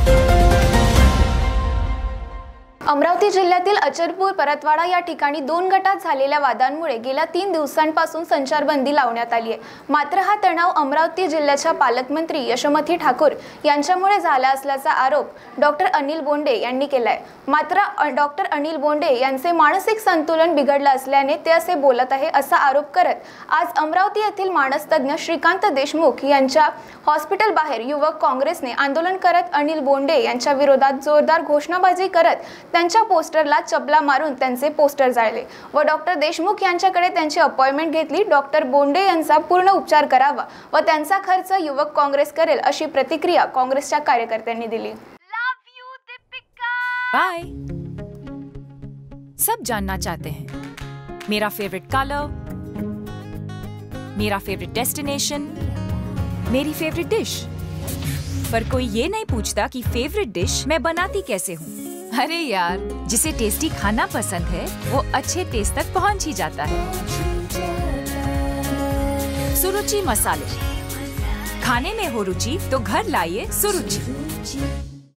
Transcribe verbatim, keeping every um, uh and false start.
अमरावती जिल्ह्यातील अचलपूर परतवाडा या ठिकाणी दोन गटात झालेल्या वादांमुळे गेल्या तीन दिवसांपासून संचारबंदी लावण्यात आली आहे। मात्र हा तणाव अमरावती जिल्ह्याच्या पालकमंत्री यशोमती ठाकूर यांच्यामुळे झाला असल्याचा आरोप डॉक्टर अनिल बोंडे यांनी केलाय। मात्र डॉक्टर अनिल बोंडे यांचे मानसिक संतुलन बिघडलं असल्याने ते असे बोलत आहे असा आरोप करत आज अमरावती येथील मानसतज्ञ श्रीकांत देशमुख यांच्या हॉस्पिटल बाहेर युवक काँग्रेसने आंदोलन करत अनिल बोंडे यांच्या विरोधात जोरदार घोषणाबाजी करत त्यांच्या पोस्टरला चपला मारून त्यांचे पोस्टर जाळले व डॉक्टर देशमुख यांच्याकडे त्यांची अपॉइंटमेंट घेतली। डॉक्टर बोंडे यांचा पूर्ण उपचार करावा व त्यांचा खर्च युवक काँग्रेस करेल अशी प्रतिक्रिया काँग्रेसच्या कार्यकर्त्यांनी दिली। बाय। सब जानना चाहते हैं मेरा फेवरेट कलर, मेरा फेवरेट डेस्टिनेशन, मेरी फेवरेट डिश, पर कोई ये नहीं पूछता कि फेवरेट डिश मैं बनाती कैसे हूँ। अरे यार, जिसे टेस्टी खाना पसंद है वो अच्छे टेस्ट तक पहुंच ही जाता है। सुरुचि मसाले, खाने में हो रुचि तो घर लाइए सुरुचि।